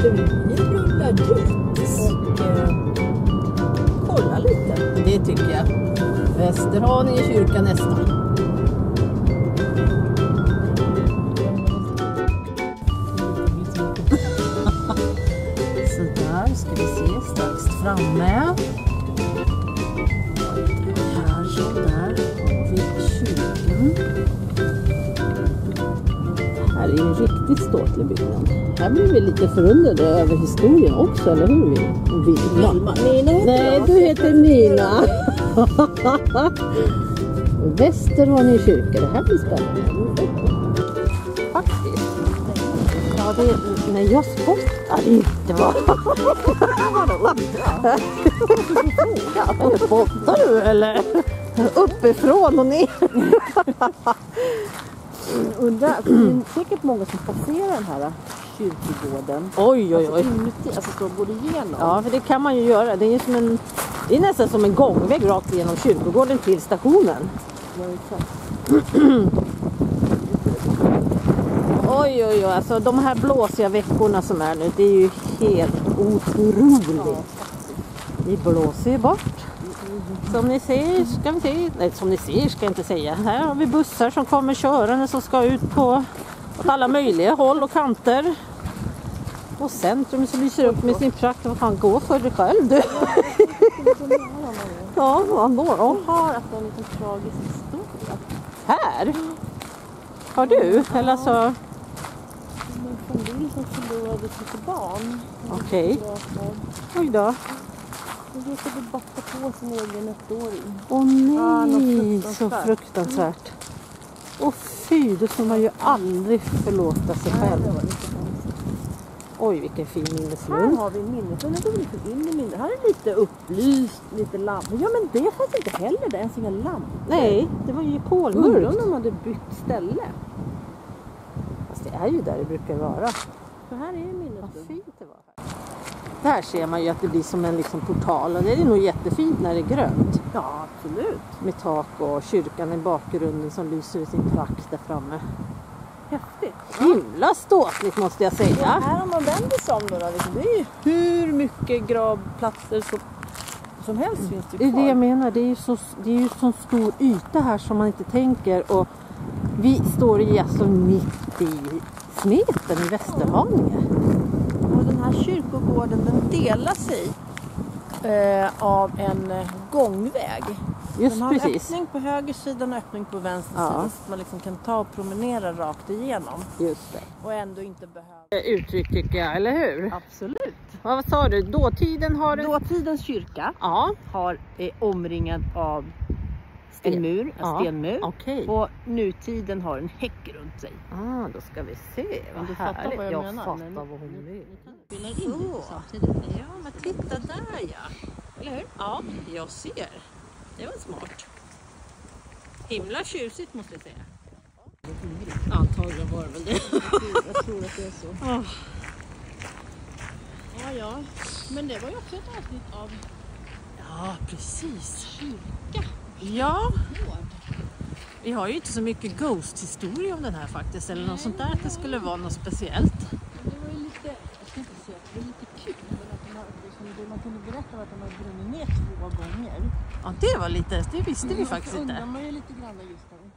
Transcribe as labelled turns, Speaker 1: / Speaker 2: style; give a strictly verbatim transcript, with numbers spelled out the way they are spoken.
Speaker 1: Vi rullar dit och eh, kolla lite. Det tycker jag. Västerhaninge kyrka nästan. Så där ska vi se strax framme. Här så där har vi kyrkan. Här är en riktigt ståtlig byggnad. Här blir vi lite förundrade över historien också, eller hur? Vilma?
Speaker 2: Nina heter
Speaker 1: Nej,
Speaker 2: jag.
Speaker 1: du heter Nina. Västerhaninge kyrka, det här blir spännande. Faktiskt. Ja, det är... Nej, jag spottar inte, va? Ja, spottar du, eller? Uppifrån och ner.
Speaker 2: Undrar, det är säkert många som passerar den här kyrkogården.
Speaker 1: Oj, oj, oj.
Speaker 2: Alltså inuti, alltså så går det igenom.
Speaker 1: Ja, för det kan man ju göra. Det är, ju som en, det är nästan som en gångväg rakt igenom kyrkogården till stationen.
Speaker 2: Ja, exakt.
Speaker 1: Oj, oj, oj. Alltså de här blåsiga veckorna som är nu, det är ju helt otroligt. Vi blåser ju bort. Som ni ser, ska vi se. Nej, som ni ser ska jag inte säga. Här har vi bussar som kommer körande som ska ut på åt alla möjliga håll och kanter. Och centrum som lyser upp med sin prakt. Vad fan, gå för dig själv du. Ja, vad då?
Speaker 2: Jag har att det är en liten tragisk historia.
Speaker 1: Här? Har du? Eller så...
Speaker 2: En familj som förlorade sitt barn.
Speaker 1: Okej. Oj då.
Speaker 2: Jag råkade backa på sin egen ettåring.
Speaker 1: Åh
Speaker 2: Ah, något
Speaker 1: nej, så
Speaker 2: fruktansvärt.
Speaker 1: fruktansvärt. Och fy, då ska man ju aldrig förlåta sig
Speaker 2: Nej,
Speaker 1: själv.
Speaker 2: det var lite konstigt.
Speaker 1: Oj, vilken fin
Speaker 2: Här
Speaker 1: minneslund.
Speaker 2: har vi en minneslund. Jag går lite in i minnet. Här är lite upplyst, lite lampor. Ja, men det fanns inte heller. Det är ens inga lampor.
Speaker 1: Nej, det var ju
Speaker 2: Undrar
Speaker 1: kolmörkt.
Speaker 2: om de hade bytt ställe.
Speaker 1: Fast det är ju där det brukar vara.
Speaker 2: För här är ju
Speaker 1: Vad
Speaker 2: minneslund.
Speaker 1: fint det var här. Där ser man ju att det blir som en liksom portal. Och det är nog jättefint när det är grönt.
Speaker 2: Ja, absolut.
Speaker 1: Med tak och kyrkan i bakgrunden som lyser i sin prakt där framme.
Speaker 2: Häftigt.
Speaker 1: Himla ståtligt måste jag säga.
Speaker 2: Här om man vänder sig om då, liksom, det är ju hur mycket gravplatser som, som helst finns det
Speaker 1: Det är
Speaker 2: ju
Speaker 1: det jag
Speaker 2: kvar.
Speaker 1: menar. Det är ju så, det är ju så stor yta här som man inte tänker. Och vi står ju alltså mitt i smeten i Västerhaninge.
Speaker 2: Och den här kyrkogården, den delar sig eh, av en eh, gångväg.
Speaker 1: Just
Speaker 2: Den har en
Speaker 1: precis.
Speaker 2: öppning på höger sida och en öppning på vänster
Speaker 1: Ja.
Speaker 2: sida. Så man liksom kan ta och promenera rakt igenom.
Speaker 1: Just det.
Speaker 2: Och ändå inte behöva.
Speaker 1: Uttryck tycker jag, eller hur?
Speaker 2: Absolut.
Speaker 1: Ja, vad sa du? Dåtiden har du?
Speaker 2: Dåtidens kyrka
Speaker 1: Ja,
Speaker 2: har, är omringad av
Speaker 1: Sten.
Speaker 2: en mur, en
Speaker 1: Ja.
Speaker 2: stenmur.
Speaker 1: okej.
Speaker 2: Och nutiden har en häck runt sig.
Speaker 1: Ah, då ska vi se. Vad
Speaker 2: Men du fattar
Speaker 1: härligt.
Speaker 2: vad jag
Speaker 1: jag
Speaker 2: menar.
Speaker 1: fattar
Speaker 2: Men-
Speaker 1: vad hon menar.
Speaker 2: Spelar in
Speaker 1: Så.
Speaker 2: lite samtidigt.
Speaker 1: Ja, men titta där ja.
Speaker 2: Eller hur?
Speaker 1: Ja, jag ser. Det var smart. Himla tjusigt måste jag säga. Antagligen var det väl det.
Speaker 2: Jag tror att det är så.
Speaker 1: Oh.
Speaker 2: Ja, ja. Men det var ju också ett avsnitt av
Speaker 1: Ja, precis.
Speaker 2: kyrka.
Speaker 1: Ja, vi har ju inte så mycket ghost-historia om den här faktiskt. Eller något sånt där att det skulle vara något speciellt.
Speaker 2: Det var ju lite, jag ska inte säga att det var lite kul. Men att de har, liksom, det man kunde berätta var att de har brunnit ner två gånger.
Speaker 1: Ja, det var lite, det visste vi faktiskt
Speaker 2: Så undrar
Speaker 1: inte.
Speaker 2: man ju lite grann just där.